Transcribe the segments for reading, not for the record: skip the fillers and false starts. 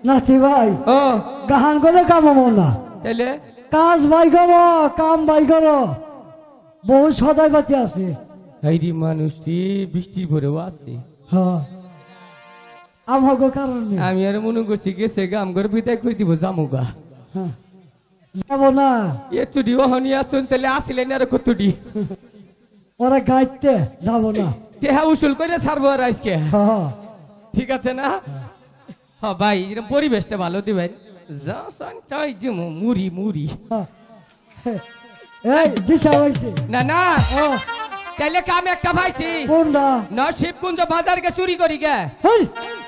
নাতি ভাই ও গাহান করে কামাবো না তাহলে কাজ ভাই করো কাম ভাই করো বহু সদাই পাতি আছে হাইরি মানুষটি বৃষ্টি ভরেও আছে হ্যাঁ আমাকে কারণে আমি আর মনে করছি গেছে গাম করে বিদায় করে দিব জামুগা হ্যাঁ যাবো না এতুডি ওহনি আসুন তাহলে আসিলেন আর কতডি ওরা গাইতে যাবো না টেহা উসুল করে ছাড়বো আর আজকে হ্যাঁ ঠিক আছে না হ্যাঁ ভাই এরকম পরিবেশটা ভালো দিবেন যা চাই যে মুড়ি মুড়ি হ্যাঁ। এই দিশা হয়েছে না না ও তাহলে কাম একটা পাইছি কোনটা না শিবকুঞ্জ বাজারকে চুরি করি গে হেই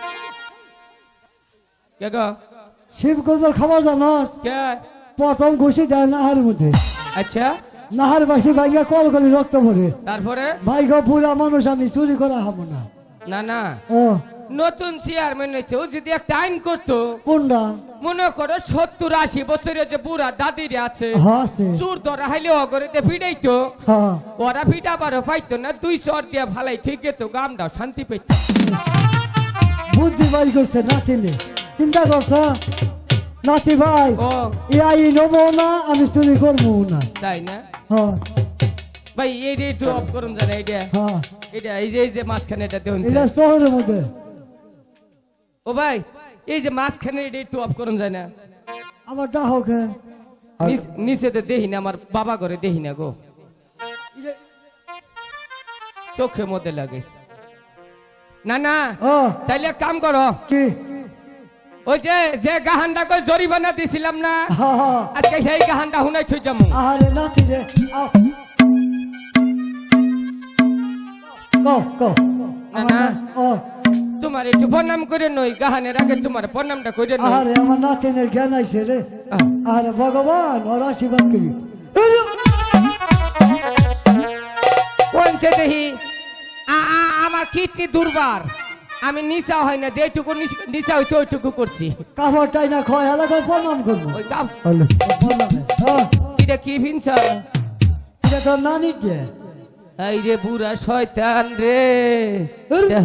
কে গো শিবগঞ্জের খবর জানোস কে প্রথম ঘুষি দেয় নাহার মধ্যে আচ্ছা নাহার বাসী ভাইয়া কল করে রক্ত ভরে তারপরে ভাই গো পুরা মানুষ আমি চুরি করা হবো না না না ও নতুন চেয়ারম্যান হয়েছে ও যদি একটা আইন করতো কোনটা মনে করো 70-80 বছরের যে বুড়া দাদিরে আছে হ্যাঁ আছে চুর ধরা হাইলে অগরে ফিডাইতো হ্যাঁ ওরা ফিডা পারো পাইতো না 200 দিয়ে ফালাই ঠিক তো গামটাও শান্তি পেত বুদ্ধি বাই করছে নাতিলে চিন্তা করছ নাতি ভাই ও ইয়াই নেবো না আমি চুরি করবো না তাই না হ্যাঁ ভাই এই রে একটু অফ করুন জানা এটা হ্যাঁ এটা এই যে মাঝখানে এটা দেন এটা শহরের মধ্যে ও ভাই এই যে মাঝখানে এটা একটু অফ করুন যায় না আমার ডাহকে নিচেতে দেখি না আমার বাবা করে দেখি না গো চোখের মধ্যে লাগে না না ও তাইলে এক কাম করো কি ওই যে যে গাহানটা করে জরিমানা দিছিলাম না হ্যাঁ হ্যাঁ আজকে সেই গাহানটা হুনাই থই যামু আরে নাতি রে আও কো কো না না ও তোমার একটু প্রণাম করে নই গাহানের আগে তোমার প্রণামটা করে নই আরে আমার নাতিনের জ্ঞান আইছে রে আরে ভগবান ওর আশীর্বাদ করি কোন সে দেখি আমার কিডনি দুর্বার আমি নিচা হয় না যেটুকু নিচা হয়েছে ওইটুকু করছি কাপড়টাই না খয় এলাকায় প্রণাম করবো ওই কাপ হ্যাঁ এটা কি ভিনছ এটা তোর নানির যে এই রে বুড়া শয়তান রে দেহ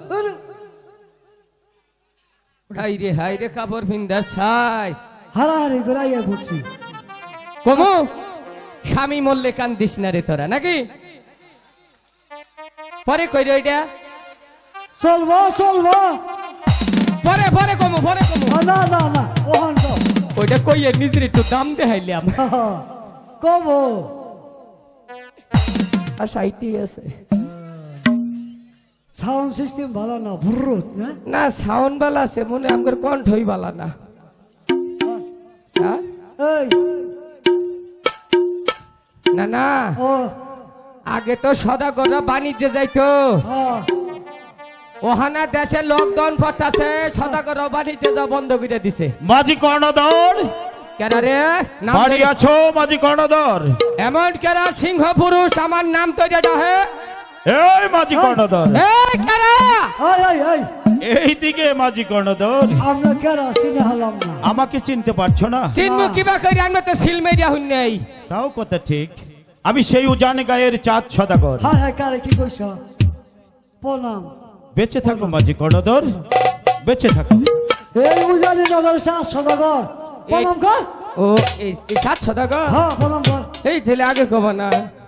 হাই রে কাপড় ভিন্দার সাইজ হারাহারি করে আইয়া পড়ছি কমু স্বামী মরলে কান্দিস না রে তোরা নাকি পরে কই রে ওইটা চলবো চলবো পরে পরে কমু না না না ওখান তো ওইটা কইয়ে নিজের একটু দাম দেখাইলাম কব আর সাইতেই আছে সাউন্ড সিস্টেম ভালো না ভুরুত না না সাউন্ড বালা আছে মনে আমার কণ্ঠই বালা না হ্যাঁ? এই না না ও আগে তো সদাগররা বাণিজ্যে যাইতো হ্যাঁ ওহানা দেশে লকডাউন পড়তাছে সদাগর বাণিজ্য যা বন্ধ করে দিছে মাঝি কর্ণধর কেন রে নাম বাড়ি ধরে- আছো মাঝি কর্ণধর এমন কেরা সিংহ পুরুষ আমার নাম তো এটা হে এই মাঝি কর্ণধর এই কেরা এই এই দিকে মাঝি কর্ণধর আমরা কেরা চিনে হলাম না আমাকে চিনতে পারছো না চিনমু কিবা করি আমরা তো সিল মেরিয়া হুন নেই তাও কথা ঠিক আমি সেই উজান গায়ের চাঁদ সদাগর হ্যাঁ হ্যাঁ কারে কি কইছ প্রণাম বেঁচে থাকো মাঝি কর্ণধর বেঁচে থাকো এই উজানি নগর শাহ সদাগর প্রণাম কর ও এই সাত সদাগর হ্যাঁ প্রণাম কর এই ছেলে আগে কব না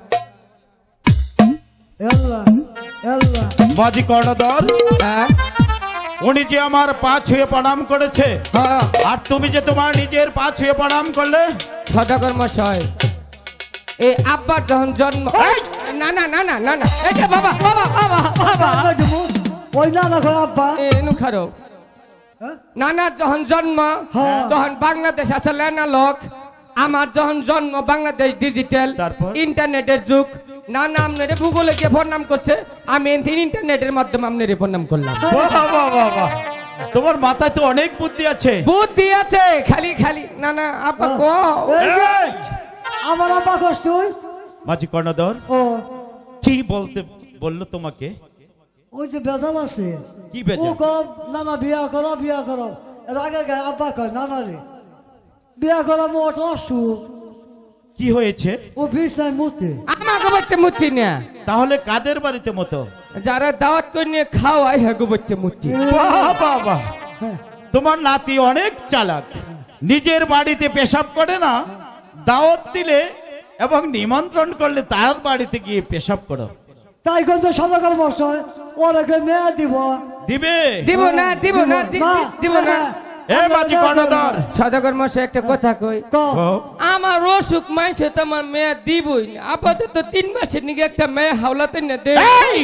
আল্লাহ আল্লাহ মাঝি কর্ণধর হ্যাঁ উনি যে আমার পা ছুঁয়ে প্রণাম করেছে হ্যাঁ আর তুমি যে তোমার নিজের পা ছুঁয়ে প্রণাম করলে সদাগর মশাই এই আব্বার যখন জন্ম এই, না না না না না না এই যে বাবা বাবা বাবা বাবা ওই না না করে আব্বা এনু খারো হ্যাঁ? নানার যখন জন্ম হ্যাঁ। তখন বাংলাদেশ আসলে অ্যানালগ আমার যখন জন্ম বাংলাদেশ ডিজিটাল তারপর? ইন্টারনেটের যুগ নানা আপনারে ভূগোলে গিয়ে প্রণাম করছে আমি ইন্টারনেটের মাধ্যমে আপনারে প্রণাম করলাম বাহ, বাহ, বাহ, বাহ। তোমার মাথায় তো অনেক বুদ্ধি আছে বুদ্ধি আছে খালি খালি না না আব্বা কো এই যে, এই! আমার আব্বা কষ্ট তুই মাঝি কর্ণধর ও কি বললো তোমাকে ওই যে বেজাল আছে কি ও বেজাল? কব নানা বিয়া করো এর আগে গায়ে আব্বা কয় নানা রে বিয়া করা মোট অসুখ কি হয়েছে ও বিষ নাই মুতে আমাকে বলতে মূর্তি না তাহলে কাদের বাড়িতে মতো যারা দাওয়াত করে নিয়ে খাওয়াই হ্যাঁ গো বলতে মূর্তি বাহ, বাহ, বাহ। হ্যাঁ তোমার নাতি অনেক চালাক, নিজের বাড়িতে পেশাব করে না, দাওয়াত দিলে এবং নিমন্ত্রণ করলে তার বাড়িতে গিয়ে পেশাব করো। তাই কিন্তু সদাগর মশাই ওরাকে মেয়ে দিব। দিবে? দিব না, দিব না, দিব না। এ মাঝি কর্ণধর, সদাগর মশাই একটা কথা কই, আমার অসুখ মাইছে তো আমার মেয়ে দিবই না। আপাতত 3 মাসের নিকে একটা মেয়ে হাওলাতে না দে। এই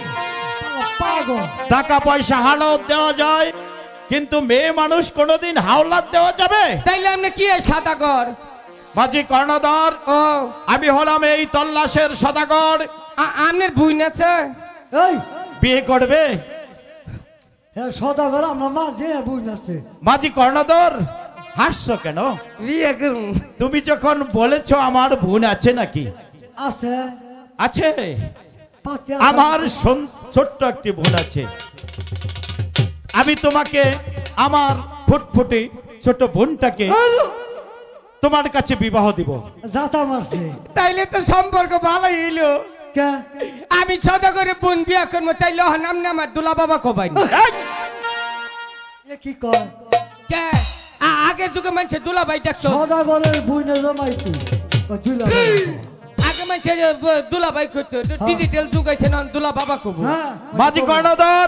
পাগল, টাকা পয়সা হাওলাত দেওয়া যায়, কিন্তু মেয়ে মানুষ কোনোদিন হাওলাত দেওয়া যাবে? তাইলে আপনি কি সদাগর? মাঝি কর্ণধর, ও আমি হলাম এই তল্লাশের সদাগর। আপনার বুইন আছে? এই বিয়ে করবে? হ্যাঁ সদাগর আমরা মাঝে বুঝ আছে। মাঝি কর্ণধর, হাসছো কেন? বিয়ে করুন। তুমি যখন বলেছো আমার বোন আছে নাকি? আছে আছে, পাঁচে আমার ছোট্ট একটি বোন আছে। আমি তোমাকে আমার ফুটফুটে ছোট বোনটাকে তোমার কাছে বিবাহ দিব। জাতা মারছে তাইলে তো সম্পর্ক ভালোই হইলো। কে আমি সদাগরে বোন বিয়া করবো, তাইলে নাম না আমার দুলা বাবা কবাই এই, এ কি কয়? কে আগে যুগে মানুষের দুলা ভাই দেখছো, সদাগরের বুঝনে জমাই তুই জুলা আগে মানুষের দুলা ভাই করতো, ডিজিটাল যুগ আছে না, দুলা বাবা কব। হ্যাঁ মাঝি কর্ণধর,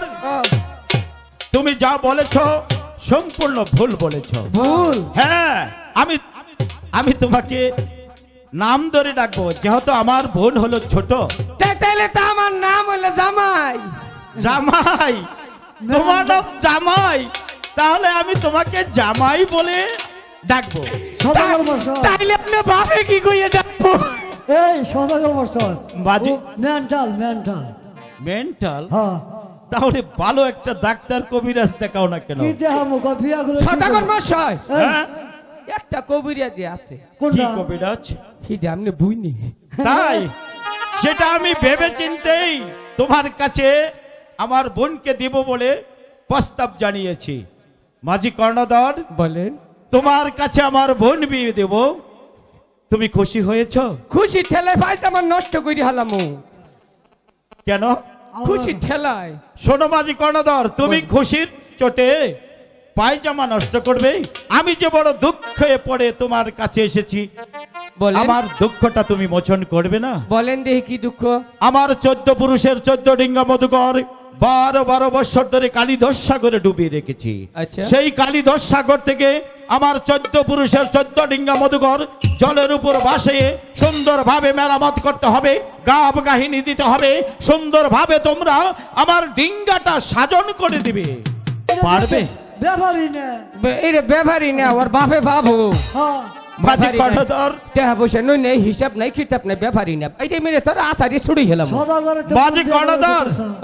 তুমি যা বলেছো সম্পূর্ণ ভুল বলেছো। ভুল? হ্যাঁ, আমি তোমাকে নাম ধরে ডাকবো, যেহেতু আমার বোন হলো ছোট। তাইলে তো আমার নাম হলো জামাই। জামাই? তোমার নাম জামাই? তাহলে আমি তোমাকে জামাই বলে ডাকবো। সদাগর মশাই তাইলে আপনি ভাবে কি কইয়ে ডাকবো? এই সদাগর মশাই বাজি মেন্টাল মেন্টাল মেন্টাল? হ্যাঁ তাহলে ভালো একটা ডাক্তার কবিরাজ দেখাও না কেন? কি দেখাবো বিয়া করে সদাগর মশাই হ্যাঁ? একটা কবিরাজি আছে। কি কোনটা? কবিরাজ? হিডে আপনি বুইনি? তাই সেটা আমি ভেবে চিন্তেই তোমার কাছে আমার বোনকে দিব বলে প্রস্তাব জানিয়েছি। মাঝি কর্ণধর, বলেন। তোমার কাছে আমার বোন বিয়ে দেব, তুমি খুশি হয়েছো? খুশি ঠেলায় ভাই আমার নষ্ট করে হালামু। কেন? খুশি ঠেলায়। শোনো মাঝি কর্ণধর, তুমি খুশির চোটে পায়জামা নষ্ট করবে? আমি যে বড় দুঃখে পড়ে তোমার কাছে এসেছি, বলেন। আমার দুঃখটা তুমি মোচন করবে না? বলেন দেখি কি দুঃখ? আমার 14 পুরুষের 14 ডিঙ্গা মধুকর 12 বছর ধরে কালীধর সাগরে ডুবিয়ে রেখেছি। আচ্ছা। সেই কালীধর সাগর থেকে আমার 14 পুরুষের 14 ডিঙ্গা মধুকর জলের উপর ভাসিয়ে সুন্দরভাবে মেরামত করতে হবে, গাব কাহিনী দিতে হবে, সুন্দরভাবে তোমরা আমার ডিঙ্গাটা সাজন করে দিবে। পারবে? ব্যাপারই না এটা ব্যবহারই না, ওর বাপে বাবু। হ্যাঁ মাঝি কর্ণধর, টাকা পয়সা নই নেই, হিসাব নাই, খিতাব নাই, ব্যাপারই না। এইটাই মেরে তোর আশারি ছুড়ি গেলাম। সদাগরের মাঝি কর্ণধর,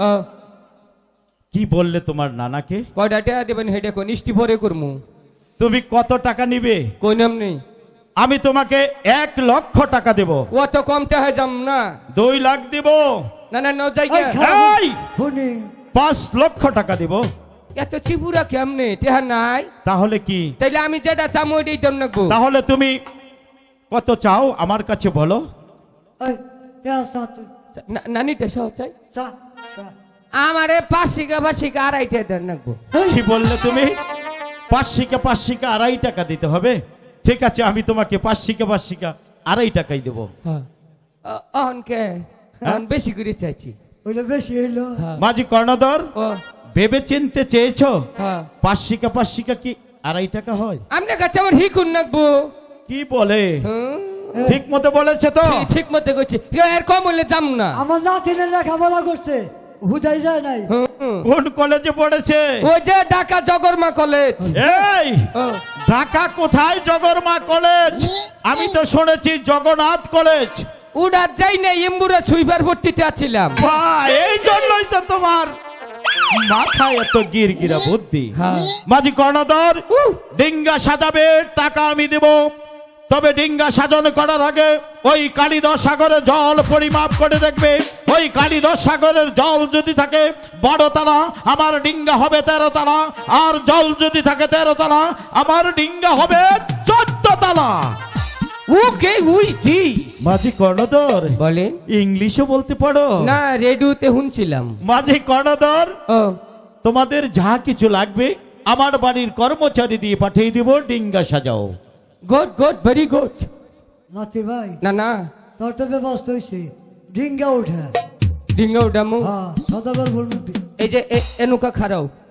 কি বললে তোমার নানাকে? কয়টা টাকা দেবেন হেডে কোন ইষ্টি ভরে করমু? তুমি কত টাকা নিবে? কই নাম নেই। আমি তোমাকে 1 লক্ষ টাকা দেব। অত কম টাকা যাম না। 2 লাখ দেব। না না না যাই এই খা- এই শুনি 5 লক্ষ টাকা দেব। এত চিপুরা কেমনে টাকা নাই? তাহলে কি? তাইলে আমি যেটা চাম ওইটাই দাম নাকবো। তাহলে তুমি কত চাও আমার কাছে বলো। এই চা তুই নানিটা সহ চাই। চা চা আমারে 5 শিকা 2.5 দেন নাকবো। কি বললে তুমি? 5 শিকা 2.5 টাকা দিতে হবে? ঠিক আছে, আমি তোমাকে 5 শিকা 2.5 টাকাই দেব। হ্যাঁ অনকে বেশি করে চাইছি। ওইটা বেশি হইলো হ্যাঁ। মাঝি কর্ণধর, ও ভেবে চিনতে চেয়েছো? হ্যাঁ 5 শিকা কি 2.5 টাকা হয়? আমনে কাছে আমার হিকুন নাকবো। কি বলে? হুম, ঠিক মতো বলেছে তো? ঠিক মতো কইছি। এর কম হইলে যাম না। আমার নাতিনের লেখাপড়া করছে হুদাই যায় নাই হুম, কোন কলেজে পড়েছে? ওই যে ঢাকা জগরমা কলেজ। এই ও, ঢাকা কোথায় জগরমা কলেজ? আমি তো শুনেছি জগন্নাথ কলেজ। উড়া যাই না, এমবুরা সুইবার ভর্তিতে আছিলাম। এই জন্যই তো তোমার মাথায় এত গিরগিরা বুদ্ধি। হ্যাঁ। মাঝি কর্ণধর, ডিঙ্গা সাজাবে, টাকা আমি দেব, তবে ডিঙ্গা সাজানো করার আগে ওই কালীধর সাগরের জল পরিমাপ করে দেখবে। ওই কালীধর সাগরের জল যদি থাকে 12 তালা, আমার ডিঙ্গা হবে 13 তালা। আর জল যদি থাকে 13 তালা, আমার ডিঙ্গা হবে 14 তালা। ওকে উইটি মাঝি কর্ণধর, বলেন। ইংলিশও বলতে পারো? না, রেডিওতে শুনছিলাম। মাঝি কর্ণধর, ও তোমাদের যা কিছু লাগবে আমার বাড়ির কর্মচারী দিয়ে পাঠিয়ে দিব ডিঙ্গা সাজাও। Good good very good. নাতি ভাই না না তোর তো ব্যবস্থা হয়েছে ডিঙ্গা উঠা ডিঙ্গা উঠামু। হ্যাঁ সদাগর বলবি এই যে এনুকা খারাও